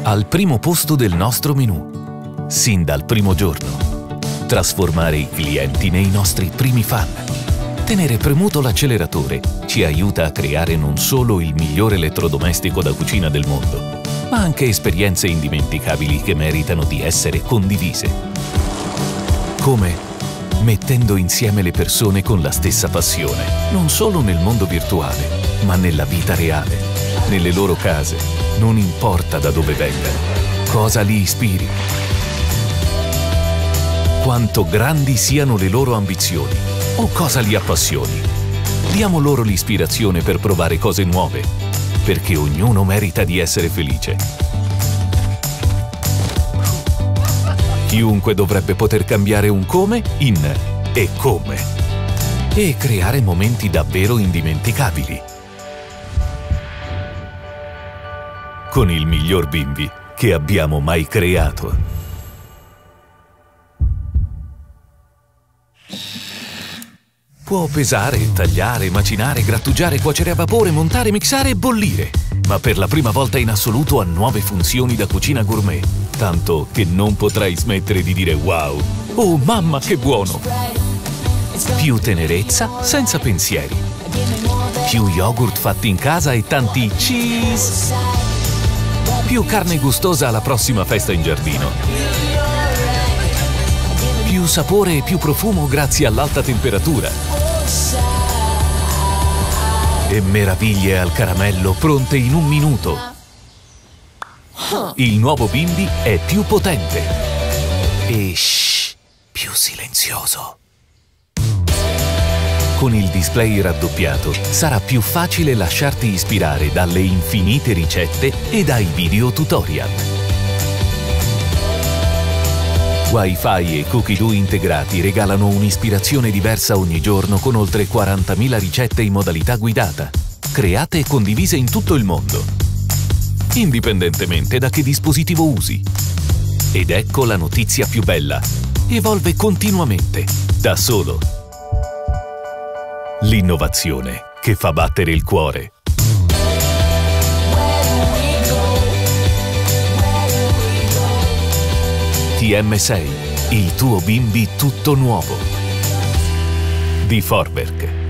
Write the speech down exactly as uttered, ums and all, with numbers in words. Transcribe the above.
al primo posto del nostro menù, sin dal primo giorno. Trasformare i clienti nei nostri primi fan. Tenere premuto l'acceleratore ci aiuta a creare non solo il migliore elettrodomestico da cucina del mondo, ma anche esperienze indimenticabili che meritano di essere condivise. Come? Mettendo insieme le persone con la stessa passione, non solo nel mondo virtuale, ma nella vita reale, nelle loro case, non importa da dove vengano, cosa li ispiri, quanto grandi siano le loro ambizioni o cosa li appassioni. Diamo loro l'ispirazione per provare cose nuove, perché ognuno merita di essere felice. Chiunque dovrebbe poter cambiare un come in e come e creare momenti davvero indimenticabili. Con il miglior bimbi che abbiamo mai creato. Può pesare, tagliare, macinare, grattugiare, cuocere a vapore, montare, mixare e bollire. Ma per la prima volta in assoluto ha nuove funzioni da cucina gourmet. Tanto che non potrai smettere di dire wow! Oh mamma che buono! Più tenerezza senza pensieri. Più yogurt fatti in casa e tanti cheese. Più carne gustosa alla prossima festa in giardino. Più sapore e più profumo grazie all'alta temperatura. E meraviglie al caramello pronte in un minuto. Il nuovo Bimbi è più potente e shh, più silenzioso. Con il display raddoppiato sarà più facile lasciarti ispirare dalle infinite ricette e dai video tutorial. Wi-Fi e Cookie-Doo integrati regalano un'ispirazione diversa ogni giorno con oltre quarantamila ricette in modalità guidata, create e condivise in tutto il mondo, indipendentemente da che dispositivo usi. Ed ecco la notizia più bella: evolve continuamente, da solo. L'innovazione che fa battere il cuore. T M sei, il tuo Bimbi tutto nuovo. Di Vorwerk.